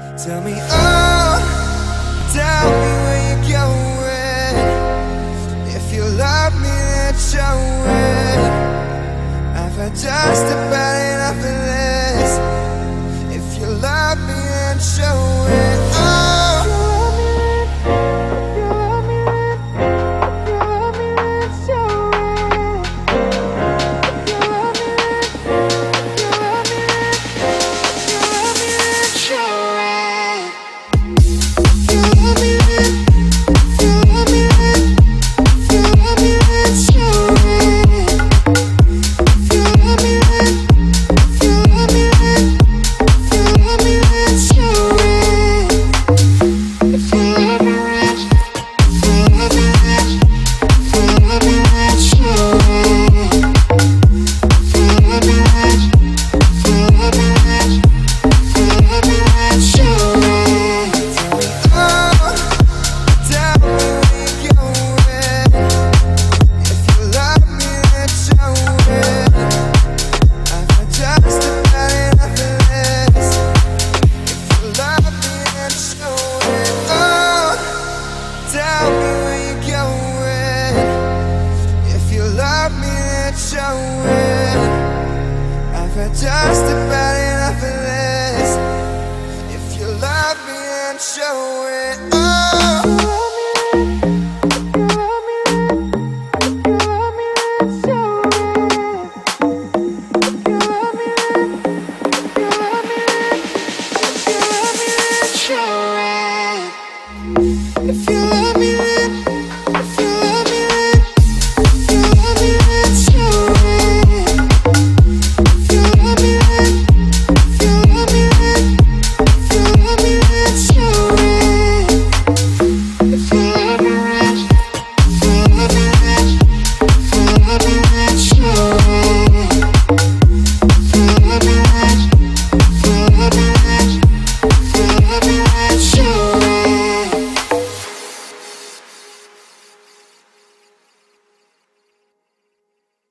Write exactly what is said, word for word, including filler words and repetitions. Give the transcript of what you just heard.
Tell me, oh, tell me where you're going. If you love me, then show it. I've had just about enough of this. If you love me, then show it. Oh, just about enough of this. If you love me, then show it. Oh.